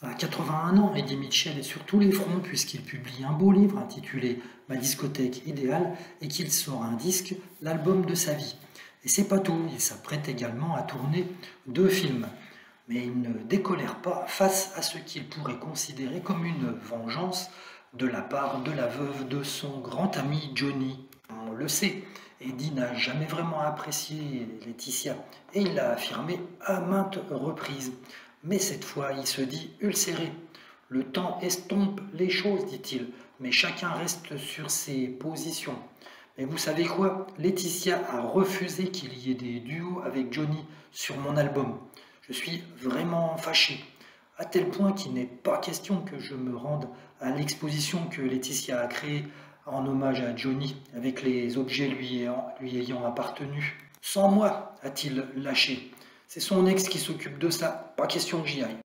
À 81 ans, Eddie Mitchell est sur tous les fronts puisqu'il publie un beau livre intitulé Ma discothèque idéale et qu'il sort un disque, l'album de sa vie. Et c'est pas tout, il s'apprête également à tourner 2 films. Mais il ne décolère pas face à ce qu'il pourrait considérer comme une vengeance de la part de la veuve de son grand ami Johnny. On le sait, Eddie n'a jamais vraiment apprécié Laetitia et il l'a affirmé à maintes reprises. Mais cette fois, il se dit ulcéré. Le temps estompe les choses, dit-il, mais chacun reste sur ses positions. Mais vous savez quoi? Laetitia a refusé qu'il y ait des duos avec Johnny sur mon album. Je suis vraiment fâché, à tel point qu'il n'est pas question que je me rende à l'exposition que Laetitia a créée en hommage à Johnny, avec les objets lui ayant appartenu. Sans moi, a-t-il lâché. C'est son ex qui s'occupe de ça, pas question que j'y aille.